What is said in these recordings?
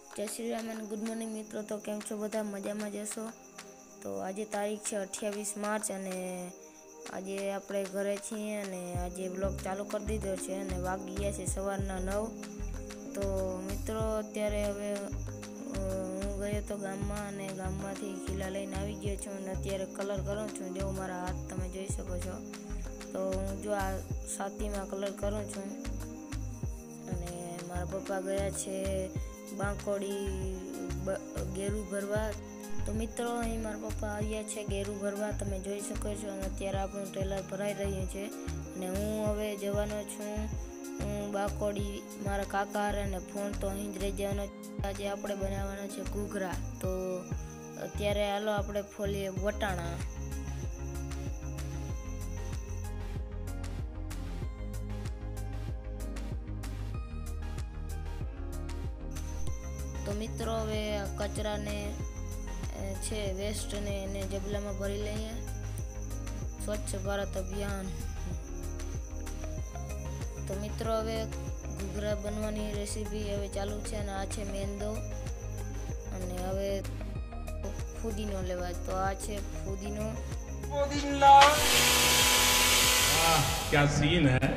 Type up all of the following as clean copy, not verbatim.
जय Shri Ram and good morning मित्रों। तो केम छो बधा मजामां जशो। तो आज तारीख है 28 मार्च अने आज आपणे घरे छीए अने आज ब्लॉग चालू कर दीधो छे अने वागी गया छे सवाરના 9। तो मित्रों अत्यारे हवे हूँ गयो तो गाममां अने गाममांथी खीला लईने आवी गयो छुं अने अत्यारे कलर करूं छुं। जो मारा हाथ तमे जोई शको छो। तो हूँ जो आ सातीमां कलर करूं छुं अने मारा पप्पा गया छे बांकोड़ी गेरू भरवा। तो मित्रों अहीं मारा पप्पा आव्या छे गेरू भरवा, तमे जोई शको छो। अने अत्यारे आपणुं ट्रेलर भराई रह्युं छे अने हूँ हवे जवानो छुं बांकोड़ी मारा काका हारे ने फोन तो અહીં જ રહી જવાનો। આજે આપણે બનાવવાના છે ઘૂઘરા। તો અત્યારે હાલો આપણે ફોલીએ વટાણા। तो मित्रों हवे कचरा ने छे वेस्ट ने एने जबला में भरी लईए। स्वच्छ भारत अभियान। तो मित्रों हवे घूघरा बनवानी रेसिपी हवे चालू छे अने आ छे मेंदो अने हवे फुदीनो लेवा। तो आ छे फुदीनो। क्या सीन है।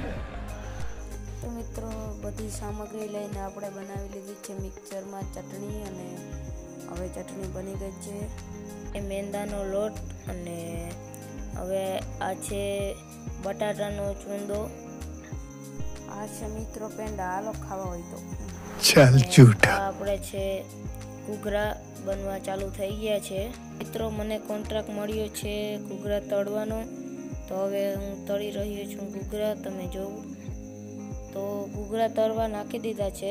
तो मित्रों बधी सामग्री लईने आपणे बनावी लीधी छे मिक्सर में चटणी अने हवे चटणी बनी गई छे। ए मेंदानो लोट अने हवे आ छे बटाटानो चूंदो। आ छे मित्रों पेंडा। हालो खावा होय तो चल झूठा। आपणे छे घूघरा बनवा चालू थई गया छे। मित्रों मने कॉन्ट्राक्ट मळ्यो छे घूघरा तळવાનો। तो हवे हूँ तળી રહ્યો છું ઘૂઘરા। તમે જો तो घूघरा तळवा नाखी दीधा छे।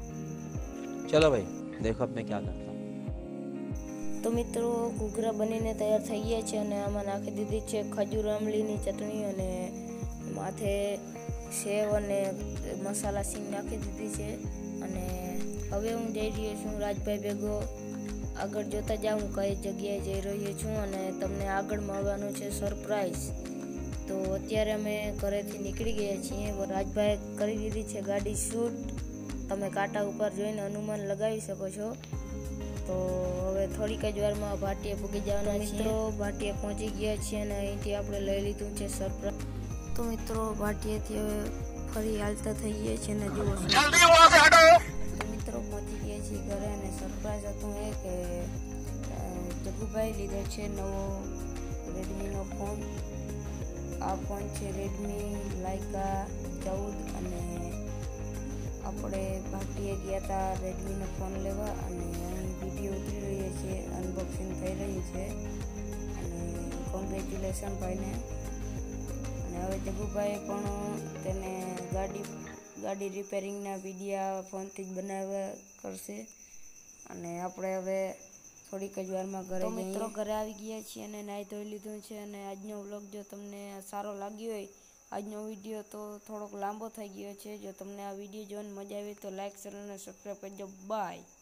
चलो भाई देखो अब मैं क्या करता हूँ। तो मित्रों घूघरा बनीने तैयार थई गया छे अने आमां नाखी दीधी छे खजूर आमलीनी चटणी अने माथे सेव अने मसाला सींग नाखी दीधी छे। अने हवे हूँ जई रह्यो छुं राजभाई भेगो। आगळ जोता जाऊं कई जग्याए जई रह्यो छुं अने तमने आगळ મળવાનું છે સરપ્રાઈઝ। तो अत्यारे अमे घरेथी निकળી ગયા છીએ। राजभाई करी दीधी छे गाड़ी शूट। तमे कांटा उपर जोईने अनुमान लगावी शको छो। तो हवे थोड़ीक ज वारमां भाटिये पूगी जवाना छीए। मित्रों भाटिये पहोंची गया छीए अने અહીંથી આપણે લઈ લીધું છે સરપ્રાઈઝ। तो मित्रों भाटियेથી હવે ફરી હાલતા થઈ ગયા છે ને જુઓ જલ્દી वहां से हटो। तो मित्रों पहोंची ગયા છીએ ઘરે અને સરપ્રાઈઝ હતું એ કે જગુભાઈ લીધો છે નવો રેડમીનો ફોન। आ फोन है रेडमी लाइका 14 अने आपणे भाटीए गया था रेडमी नो फोन लेवा अने विडियो उतरी रही है अनबॉक्सिंग थई रही है अने कोंग्रेच्युलेशन भाई ने। अने हवे जगुभाई पण तेने गाड़ी रिपेरिंग ना विडिया फोन थी ज बनाव्या करशे अने आपणे हवे थोड़ीक ज वारमां घरे तो मित्रों घरे आवी गया छीए अने नाई धोई लीधुं छे। अने आजनो व्लॉग जो तमने सारो लाग्यो होय आजनो विडियो तो थोड़ोक लांबो थई गयो छे। जो तमने आ विडियो जोईने मजा आवी तो लाइक शेर अने सब्सक्राइब करजो। बाय।